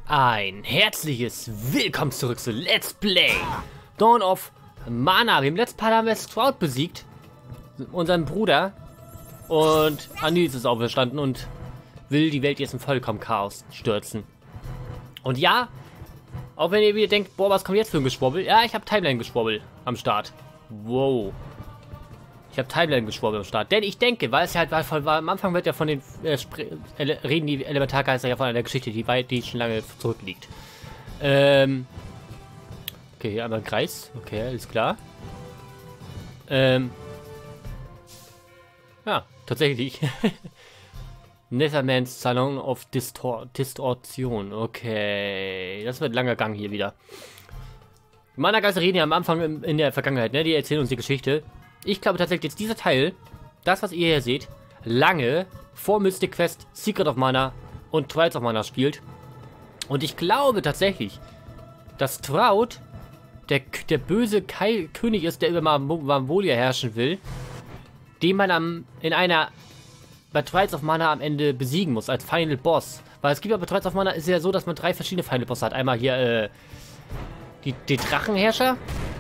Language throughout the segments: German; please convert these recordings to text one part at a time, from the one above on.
Ein herzliches Willkommen zurück zu Let's Play Dawn of Mana. Im letzten Part haben wir Stroud besiegt, unseren Bruder, und Anis ist auferstanden und will die Welt jetzt in vollkommen Chaos stürzen. Und ja, auch wenn ihr wieder denkt, boah, was kommt jetzt für ein Geschwurbel? Ja, ich habe Timeline-Geschwurbel am Start. Wow. Ich habe Timeline-Geschwurbel am Start. Denn ich denke, weil es ja halt am Anfang wird ja von den reden die Elementargeister ja von einer Geschichte, die schon lange zurückliegt. Okay, hier einmal ein Kreis. Okay, alles klar. Ja, tatsächlich. Nethermans Salon of Distortion. Okay, das wird ein langer Gang hier wieder. Mana-Geister reden ja am Anfang in der Vergangenheit, ne? Die erzählen uns die Geschichte. Ich glaube tatsächlich, jetzt dieser Teil, das, was ihr hier seht, lange vor Mystic Quest, Secret of Mana und Trials of Mana spielt. Und ich glaube tatsächlich, dass Stroud der böse König ist, der über Malvolia herrschen will, den man bei Trials of Mana am Ende besiegen muss, als Final Boss. Weil es gibt ja bei Trials of Mana, ist ja so, dass man 3 verschiedene Final Bosse hat. Einmal hier, den Drachenherrscher,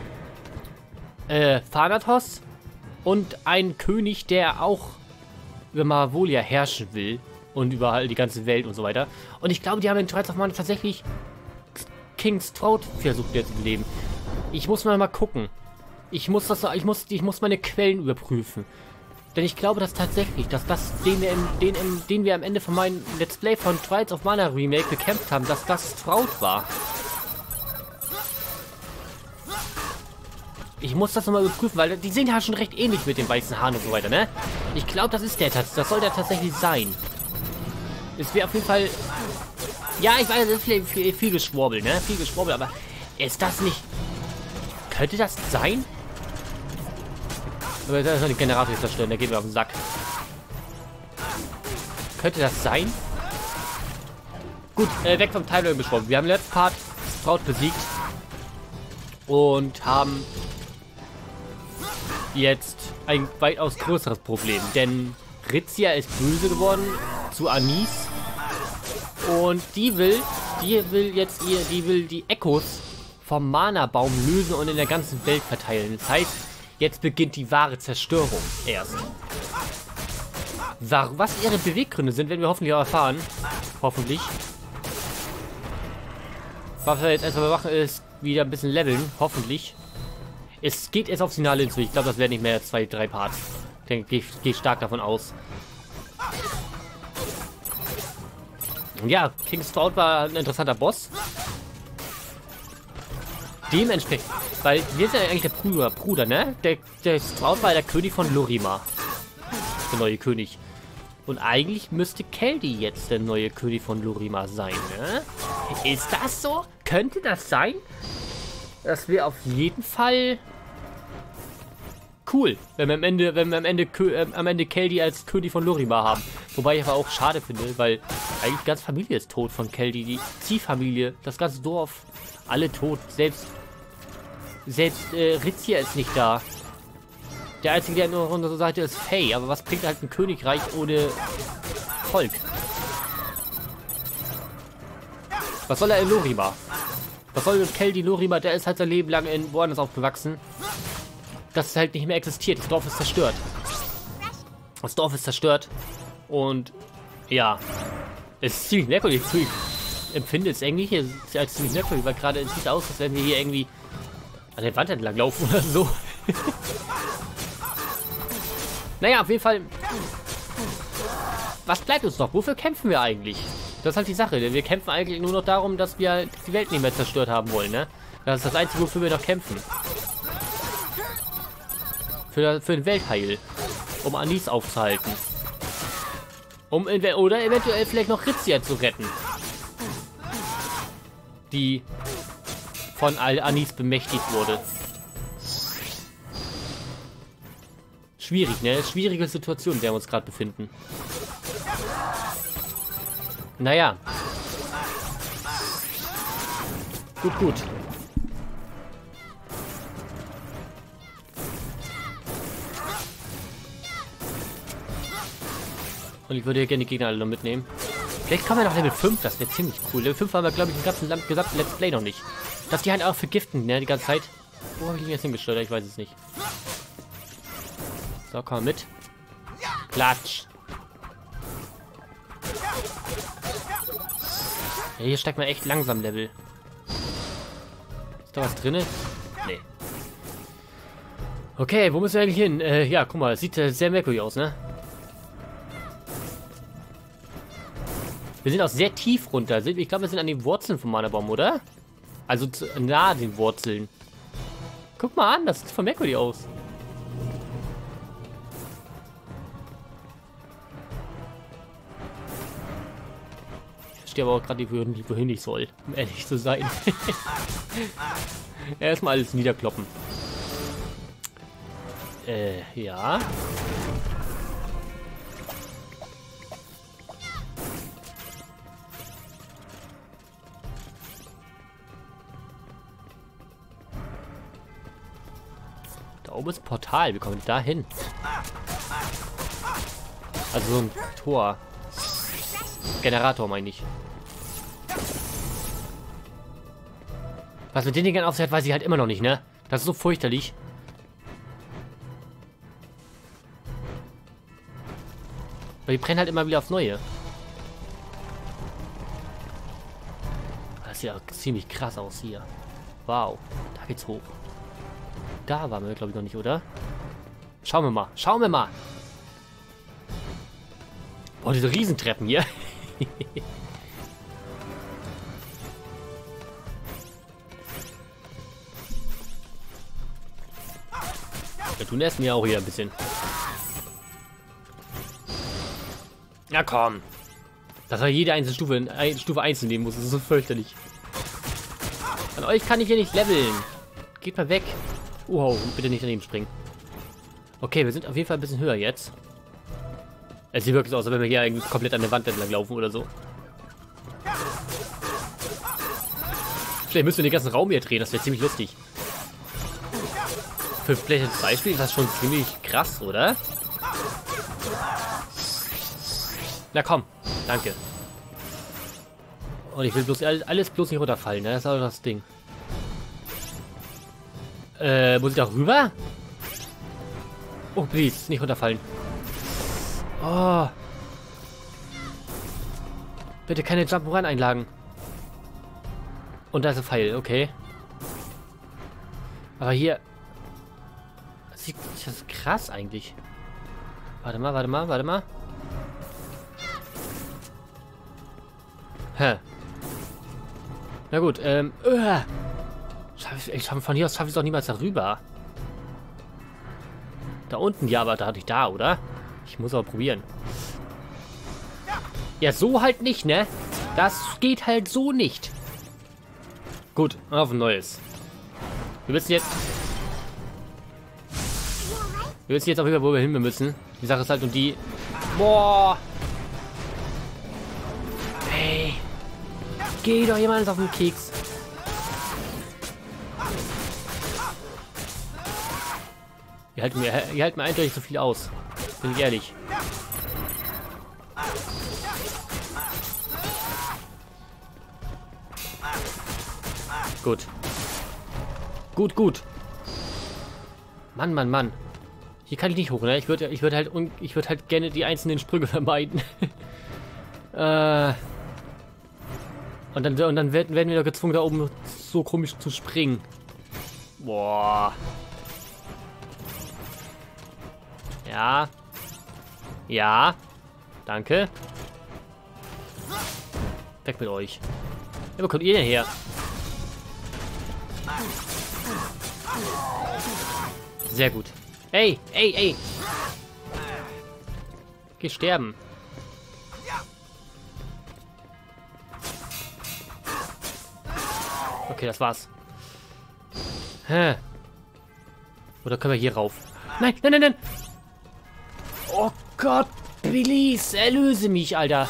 Thanatos und ein König, der auch über Malvolia herrschen will und über die ganze Welt und so weiter. Und ich glaube, die haben in Trials of Mana tatsächlich King Stroud versucht jetzt zu leben. Ich muss mal gucken. Ich muss meine Quellen überprüfen. Denn ich glaube, dass tatsächlich, dass das, den wir am Ende von meinem Let's Play von Trials of Mana Remake bekämpft haben, dass das Stroud war. Ich muss das nochmal überprüfen, weil die sehen ja schon recht ähnlich mit den weißen Haaren und so weiter, ne? Ich glaube, das ist das soll der tatsächlich sein. Es wäre auf jeden Fall... Ja, ich weiß, es ist viel Geschwurbel, ne? Viel Geschwurbel, aber ist das nicht... Könnte das sein? Aber da ist noch den Generator zerstören, der geht mir auf den Sack. Könnte das sein? Gut, weg vom Timeline geschwurbel. Wir haben im letzten Part Stroud besiegt und haben jetzt ein weitaus größeres Problem, denn Ritzia ist böse geworden zu Anis und die will die Echos vom Mana-Baum lösen und in der ganzen Welt verteilen. Das heißt, jetzt beginnt die wahre Zerstörung erst. Was ihre Beweggründe sind, werden wir hoffentlich auch erfahren. Hoffentlich. Was wir jetzt erstmal machen, ist wieder ein bisschen leveln. Hoffentlich. Es geht erst aufs Finale hinzu. Ich glaube, das werden nicht mehr 2, 3 Parts. Ich gehe stark davon aus. Ja, King Stroud war ein interessanter Boss. Dementsprechend, weil wir sind ja eigentlich der Bruder, ne? Der Stroud war der König von Lorima. Der neue König. Und eigentlich müsste Keldi jetzt der neue König von Lorima sein, ne? Ist das so? Könnte das sein? Das wäre auf jeden Fall cool, wenn wir am Ende Keldi als König von Lorima haben. Wobei ich aber auch schade finde, weil eigentlich die ganze Familie ist tot von Keldi. Die Ziehfamilie, das ganze Dorf, alle tot. Selbst Ritzia ist nicht da. Der Einzige, der nur auf unserer Seite ist Faye. Aber was bringt halt ein Königreich ohne Volk? Was soll er in Lorima? Was soll mit Keldi Lorima? Der ist halt sein Leben lang woanders aufgewachsen. Das halt nicht mehr existiert. Das Dorf ist zerstört. Das Dorf ist zerstört. Und ja, es ist ziemlich merkwürdig. Ich empfinde es eigentlich hier als ziemlich merkwürdig, weil gerade es sieht aus, als wenn wir hier irgendwie an der Wand entlang laufen oder so. Naja, auf jeden Fall. Was bleibt uns noch? Wofür kämpfen wir eigentlich? Das ist halt die Sache. Wir kämpfen eigentlich nur noch darum, dass wir die Welt nicht mehr zerstört haben wollen, ne? Das ist das Einzige, wofür wir noch kämpfen. Für den Weltheil. Um Anis aufzuhalten. Oder eventuell vielleicht noch Ritzia zu retten. Die von Anis bemächtigt wurde. Schwierig, ne? Schwierige Situation, in der wir uns gerade befinden. Naja. Gut. Und ich würde hier gerne die Gegner alle noch mitnehmen. Vielleicht kommen wir noch Level 5, das wäre ziemlich cool. Level 5 haben wir, glaube ich, im gesamten Let's Play noch nicht. Dass die halt auch vergiften, ne, die ganze Zeit. Wo habe ich ihn jetzt hingesteuert? Ich weiß es nicht. So, komm mit. Klatsch. Ja, hier steigt man echt langsam Level. Ist da was drin? Nee. Okay, wo müssen wir eigentlich hin? Ja, guck mal, sieht sehr merkwürdig aus, ne? Wir sind auch sehr tief runter. Ich glaube, wir sind an den Wurzeln vom Mana-Baum, oder? Also nahe den Wurzeln. Guck mal an, das sieht voll merkwürdig aus. Ich verstehe aber auch gerade nicht, wohin ich soll, um ehrlich zu sein. Erstmal alles niederkloppen. Ja. Da oben ist ein Portal. Wie kommen wir da hin? Also so ein Tor. Generator meine ich. Was mit den Dingern auf sich hat, weiß ich halt immer noch nicht, ne? Das ist so fürchterlich. Weil die brennen halt immer wieder aufs Neue. Das sieht ja ziemlich krass aus hier. Wow. Da geht's hoch. Da waren wir, glaube ich, noch nicht, oder? Schauen wir mal. Schauen wir mal. Boah, diese Riesentreppen hier. Wir tun essen ja auch hier ein bisschen. Na komm. Dass er jede einzelne Stufe einzeln nehmen muss, das ist so fürchterlich. An euch kann ich hier nicht leveln. Geht mal weg. Wow, bitte nicht daneben springen. Okay, wir sind auf jeden Fall ein bisschen höher jetzt. Es sieht wirklich so aus, als wenn wir hier eigentlich komplett an der Wand entlang laufen oder so. Vielleicht müssen wir den ganzen Raum hier drehen, das wäre ziemlich lustig. Für vielleicht als Beispiel ist das schon ziemlich krass, oder? Na komm, danke. Und ich will bloß alles bloß nicht runterfallen, ne? Das ist auch das Ding. Muss ich da rüber? Oh, please, nicht runterfallen. Oh. Bitte keine Jump-Run-Einlagen. Und da ist ein Pfeil, okay. Aber hier... Das ist krass eigentlich. Warte mal, warte mal, warte mal. Hä. Na gut, von hier aus schaffe ich es doch niemals darüber. Da unten, ja, aber da hatte ich da, oder? Ich muss aber probieren. Ja, so halt nicht, ne? Das geht halt so nicht. Gut, auf ein neues. Wir wissen jetzt... Wir wissen jetzt auch wieder, wo wir hin müssen. Die Sache ist halt um die... Boah! Ey! Geh doch jemand auf den Keks. Ihr haltet mir eindeutig so viel aus. Bin ich ehrlich. Gut. Gut, gut. Mann, Mann, Mann. Hier kann ich nicht hoch, ne? Ich würde halt gerne die einzelnen Sprünge vermeiden. Und dann werden wir doch gezwungen, da oben so komisch zu springen. Boah. Ja. Ja. Danke. Weg mit euch. Ja, wo kommt ihr denn her? Sehr gut. Ey, ey, ey. Geh sterben. Okay, das war's. Hä? Oder können wir hier rauf? Nein, nein, nein, nein. Oh Gott, please, erlöse mich, Alter.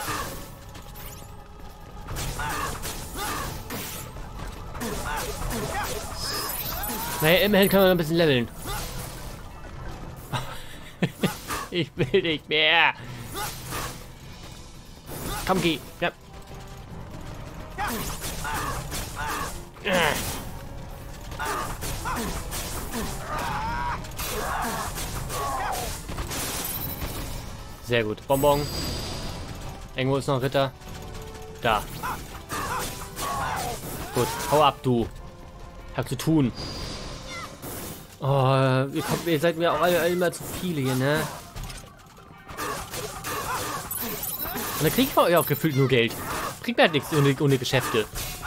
Naja, immerhin können wir noch ein bisschen leveln. Ich will nicht mehr. Komm, geh. Ja. Sehr gut. Bonbon. Irgendwo ist noch ein Ritter. Da. Gut. Hau ab, du. Hab zu tun. Oh, ihr seid mir auch alle immer zu viele hier, ne? Und dann kriegt man euch auch gefühlt nur Geld. Kriegt man halt nichts ohne Geschäfte.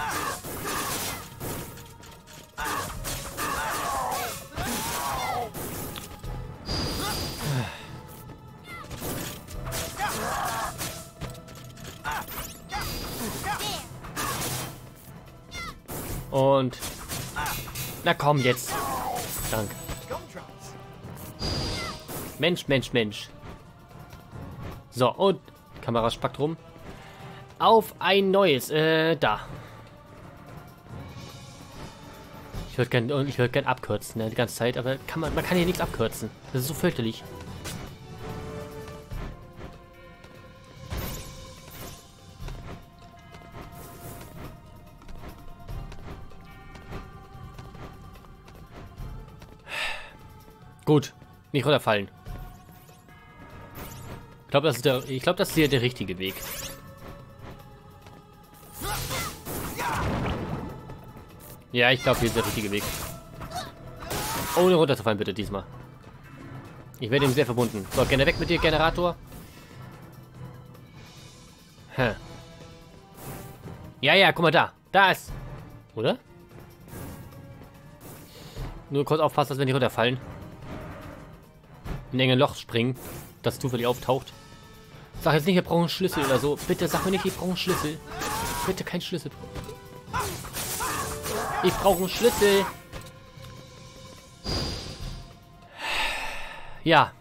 Und... Na komm, jetzt. Danke. Mensch, Mensch, Mensch. So, und... Kamera spackt rum. Auf ein neues. Da. Ich würde gern abkürzen, ne, die ganze Zeit, aber man kann hier nichts abkürzen. Das ist so fürchterlich. Gut, nicht runterfallen. Ich glaube, das ist hier der richtige Weg. Ja, ich glaube, hier ist der richtige Weg. Ohne runterzufallen, bitte, diesmal. Ich werde ihm sehr verbunden. So, gerne weg mit dir, Generator. Hä. Ja, ja, guck mal da. Da ist... Oder? Nur kurz aufpassen, dass wir nicht runterfallen. In ein enges Loch springen, das zufällig auftaucht. Sag jetzt nicht, wir brauchen einen Schlüssel oder so. Bitte sag mir nicht, ich brauche einen Schlüssel. Bitte kein Schlüssel. Ich brauche einen Schlüssel. Ja.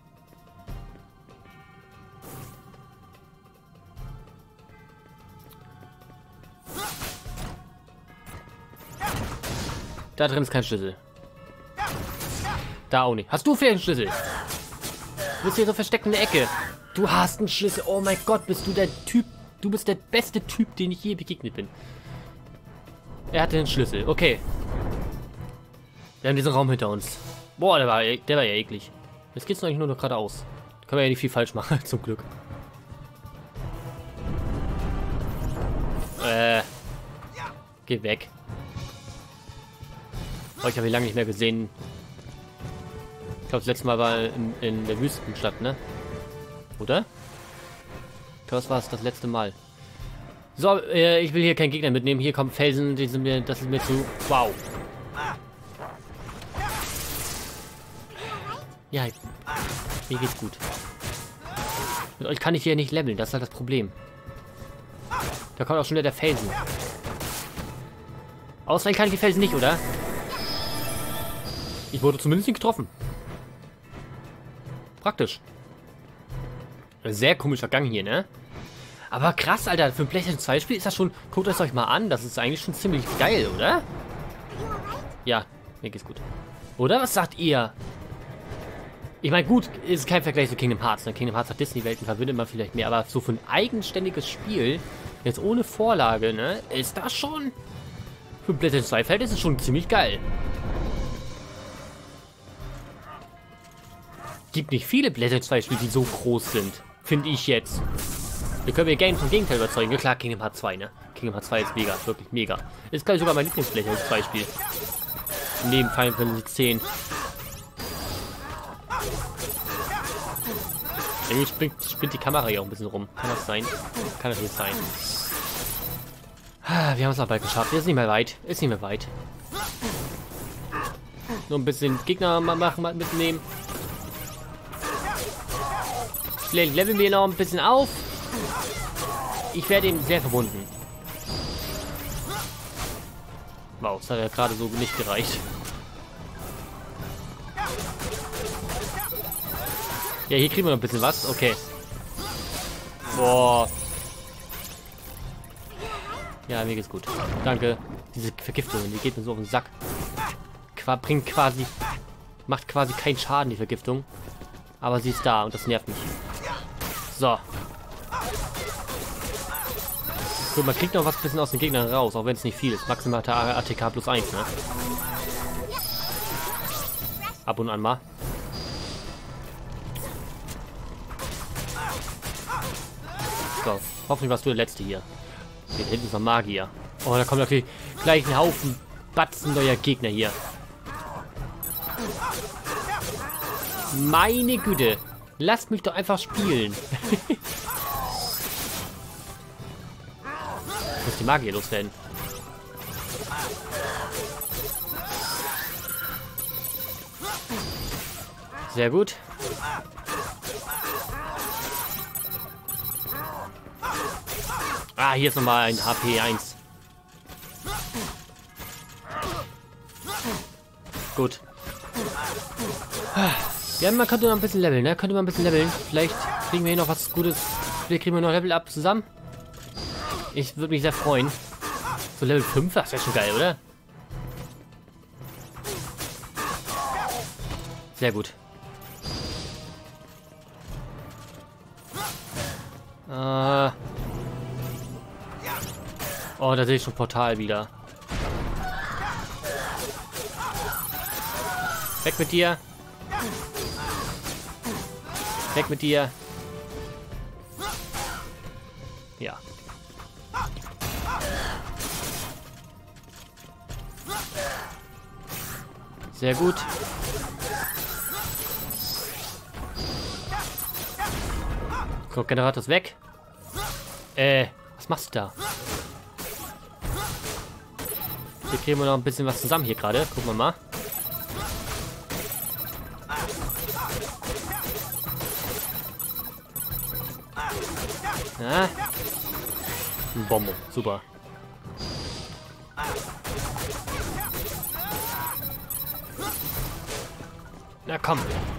Da drin ist kein Schlüssel. Da auch nicht. Hast du vielleicht einen Schlüssel? Du bist hier so versteckt in der Ecke. Du hast einen Schlüssel. Oh mein Gott, bist du der Typ. Du bist der beste Typ, den ich je begegnet bin. Er hatte einen Schlüssel. Okay. Wir haben diesen Raum hinter uns. Boah, der war ja eklig. Jetzt geht's eigentlich nur noch geradeaus. Da können wir ja nicht viel falsch machen, zum Glück. Geh weg. Oh, ich habe ihn lange nicht mehr gesehen. Ich glaube, das letzte Mal war in der Wüstenstadt, ne? Oder? Ich glaube, das war es das letzte Mal. So, ich will hier keinen Gegner mitnehmen. Hier kommen Felsen, die sind mir, das ist mir zu... Wow. Ja, mir geht's gut. Mit euch kann ich hier nicht leveln, das ist halt das Problem. Da kommt auch schon wieder der Felsen. Ausweichen kann ich die Felsen nicht, oder? Ich wurde zumindest nicht getroffen. Praktisch. Sehr komischer Gang hier, ne? Aber krass, Alter, für ein PlayStation 2 Spiel ist das schon... Guckt es euch mal an, das ist eigentlich schon ziemlich geil, oder? Ja, mir geht's gut. Oder? Was sagt ihr? Ich meine, gut, ist kein Vergleich zu Kingdom Hearts. Ne? Kingdom Hearts hat Disney-Welten, verbindet man vielleicht mehr, aber so für ein eigenständiges Spiel, jetzt ohne Vorlage, ne, ist das schon... Für ein PlayStation 2 Feld ist es schon ziemlich geil. Gibt nicht viele PlayStation 2 Spiele, die so groß sind. Finde ich jetzt. Wir können wir gerne vom Gegenteil überzeugen. Ja klar, Kingdom Hearts 2, ne? Kingdom Hearts 2 ist mega, wirklich mega. Ist glaube ich sogar mein Lieblings-PlayStation 2 Spiel. Neben Final Fantasy X. Irgendwie spinnt die Kamera hier auch ein bisschen rum. Kann das sein? Kann das nicht sein. Wir haben es auch bald geschafft. Ist nicht mehr weit. Ist nicht mehr weit. Nur ein bisschen Gegner machen, mitnehmen. Leveln wir noch ein bisschen auf. Ich werde ihm sehr verbunden. Wow, das hat ja gerade so nicht gereicht. Ja, hier kriegen wir noch ein bisschen was. Okay. Boah. Ja, mir geht's gut. Danke. Diese Vergiftung, die geht mir so auf den Sack. Macht quasi keinen Schaden, die Vergiftung. Aber sie ist da und das nervt mich. So. Gut, man kriegt noch was bisschen aus den Gegnern raus, auch wenn es nicht viel ist. Maximal ATK plus 1, ne? Ab und an mal. So, hoffentlich warst du der Letzte hier. Hier hinten ist noch Magier. Oh, da kommt natürlich gleich ein Haufen Batzen neuer Gegner hier. Meine Güte. Lasst mich doch einfach spielen. Ich muss die Magier loswerden. Sehr gut. Ah, hier ist nochmal ein HP 1. Gut. Ja, man könnte noch ein bisschen leveln, ne? Könnte man ein bisschen leveln. Vielleicht kriegen wir hier noch was Gutes. Vielleicht kriegen wir noch Level up zusammen. Ich würde mich sehr freuen. So Level 5, das wäre schon geil, oder? Sehr gut. Oh, da sehe ich schon Portal wieder. Weg mit dir. Weg mit dir. Ja. Sehr gut. So, Generator ist weg. Was machst du da? Hier kriegen wir noch ein bisschen was zusammen hier gerade. Gucken wir mal. Ja. Ein Bombe. Super. Na komm.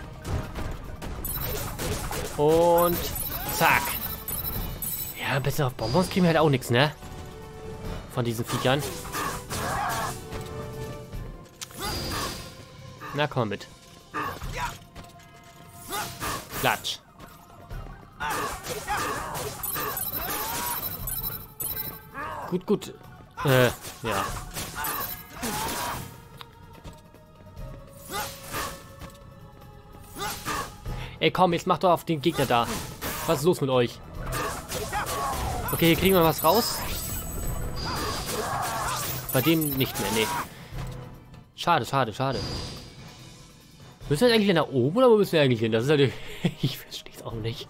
Und zack. Ja, besser auf Bonbons kriegen wir halt auch nichts, ne? Von diesen Viechern. Na komm mit. Klatsch. Gut, gut. Ja. Ey, komm, jetzt mach doch auf den Gegner da. Was ist los mit euch? Okay, hier kriegen wir was raus. Bei dem nicht mehr, nee. Schade, schade, schade. Müssen wir eigentlich nach oben oder wo müssen wir eigentlich hin? Das ist halt... Ich verstehe es auch nicht.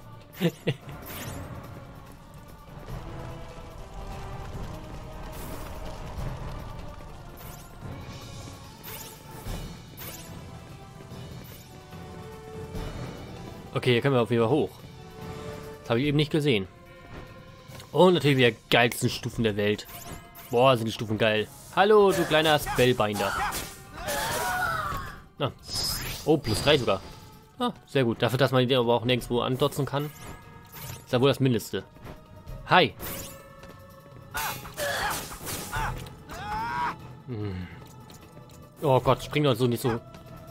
Okay, hier können wir auf jeden Fall hoch. Das habe ich eben nicht gesehen. Und natürlich die geilsten Stufen der Welt. Boah, sind die Stufen geil. Hallo, du kleiner Spellbinder. Ah. Oh, plus 3 sogar. Ah, sehr gut. Dafür, dass man den aber auch nirgendwo andotzen kann. Ist ja wohl das Mindeste. Hi. Hm. Oh Gott, spring doch so nicht so.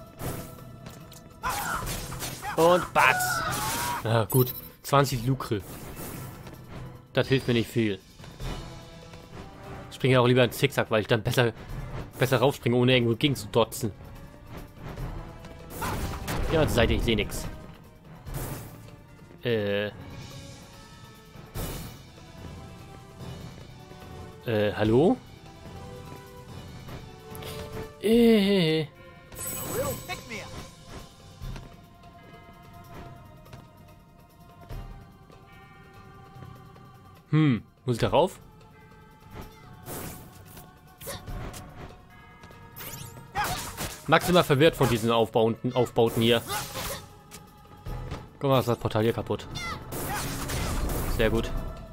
Und batz. Ja, gut. 20 Lukre. Das hilft mir nicht viel. Ich springe ja auch lieber in Zickzack, weil ich dann besser raufspringe, ohne irgendwo gegen zu dotzen. Ja, zur Seite, ich sehe nichts. Hallo? Muss ich da rauf? Maximal verwirrt von diesen Aufbauten hier. Guck mal, ist das Portal hier kaputt. Sehr gut.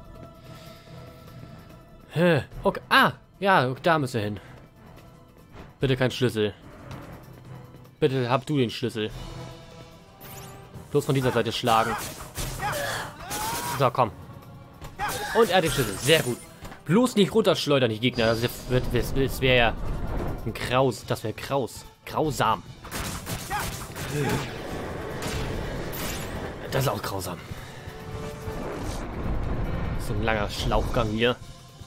Okay. Ah, ja, da müssen wir hin. Bitte kein Schlüssel. Bitte hab du den Schlüssel. Bloß von dieser Seite schlagen. So, komm. Und er hat den Schlüssel. Sehr gut. Bloß nicht runterschleudern, die Gegner. Das wäre ja ein Kraus. Das wäre kraus. Grausam. Das ist auch grausam. So ein langer Schlauchgang hier.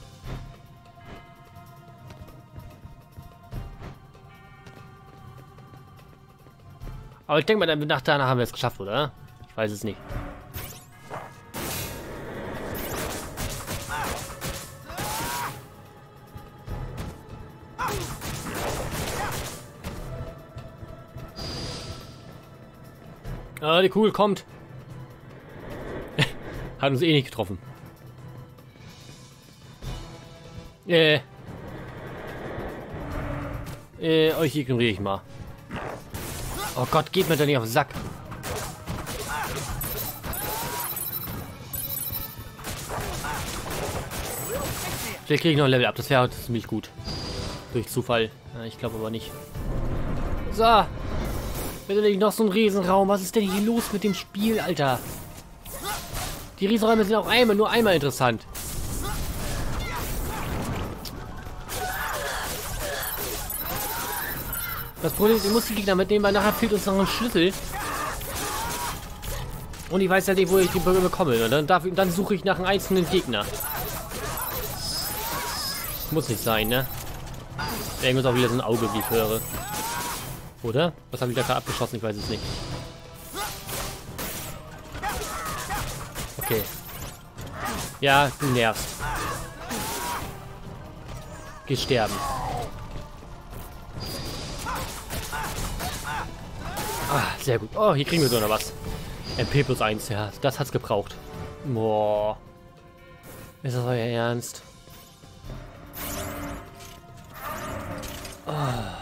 Aber ich denke mal, danach haben wir es geschafft, oder? Ich weiß es nicht. Ah, die Kugel kommt. Hat uns eh nicht getroffen. Euch ignoriere ich mal. Oh Gott, geht mir doch nicht auf den Sack. Vielleicht kriege ich noch ein Level ab. Das wäre ziemlich gut. Durch Zufall. Ja, ich glaube aber nicht. So. Bitte nicht noch so ein Riesenraum. Was ist denn hier los mit dem Spiel, Alter? Die Riesenräume sind auch nur einmal interessant. Das Problem ist, ich muss die Gegner mitnehmen, weil nachher fehlt uns noch ein Schlüssel. Und ich weiß ja nicht, wo ich die bekomme. Und dann suche ich nach einem einzelnen Gegner. Muss nicht sein, ne? Irgendwas auch wieder so ein Auge, wie ich höre. Oder? Was habe ich da gerade abgeschossen? Ich weiß es nicht. Okay. Ja, du nervst. Geh sterben. Ah, sehr gut. Oh, hier kriegen wir so noch was. MP plus 1, ja. Das hat's gebraucht. Boah. Ist das euer Ernst? Oh.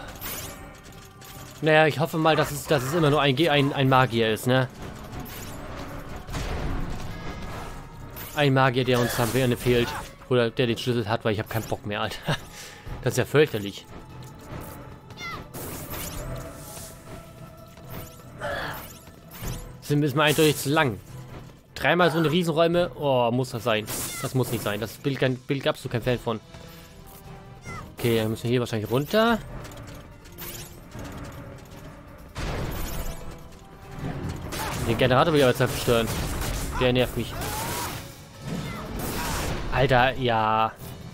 Naja, ich hoffe mal, dass es immer nur ein Magier ist, ne? Ein Magier, der uns am Ende fehlt. Oder der den Schlüssel hat, weil ich habe keinen Bock mehr, Alter. Das ist ja fürchterlich. Das ist mir eindeutig zu lang. Dreimal so eine Riesenräume. Oh, muss das sein. Das muss nicht sein. Das Bild gab's du kein Fan von. Okay, dann müssen wir hier wahrscheinlich runter. Den Generator will ich aber jetzt zerstören. Der nervt mich. Alter, ja.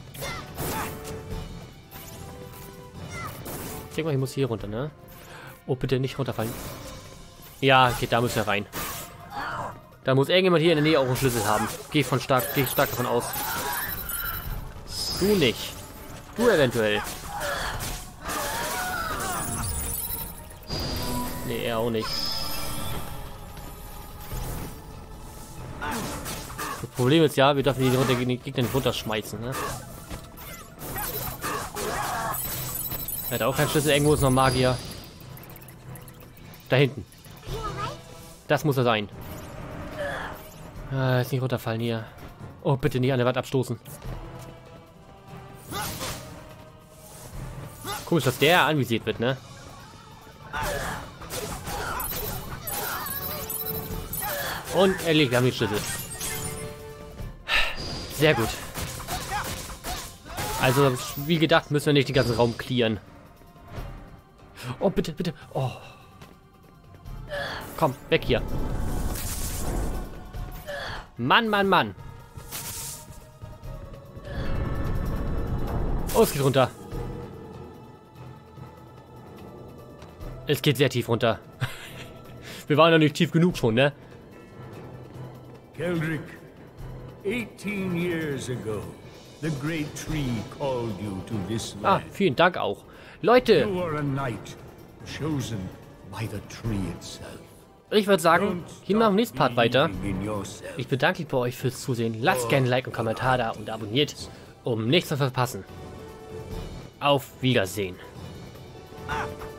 Ich denke mal, ich muss hier runter, ne? Oh, bitte nicht runterfallen. Ja, okay, da müssen wir rein. Da muss irgendjemand hier in der Nähe auch einen Schlüssel haben. Gehe stark davon aus. Du nicht. Du eventuell. Nee, er auch nicht. Das Problem ist ja, wir dürfen die Gegner nicht runterschmeißen, ne? Er hat auch keinen Schlüssel. Irgendwo ist noch ein Magier. Da hinten. Das muss er sein. Jetzt nicht runterfallen hier. Oh, bitte nicht an der Wand abstoßen. Komisch, dass der anvisiert wird, ne? Und erledigt, wir haben den Schlüssel. Sehr gut. Also, wie gedacht, müssen wir nicht den ganzen Raum clearen. Oh, bitte, bitte. Oh. Komm, weg hier. Mann, Mann, Mann. Oh, es geht runter. Es geht sehr tief runter. Wir waren ja nicht tief genug schon, ne? Keldric, 18 years ago, the great tree called you to this land. Vielen Dank auch. Leute! You are a knight, chosen by the tree itself. Ich würde sagen, hier machen wir im nächsten Part weiter. Ich bedanke mich bei euch fürs Zusehen. Lasst gerne ein Like und Kommentar da und abonniert, um nichts zu verpassen. Auf Wiedersehen.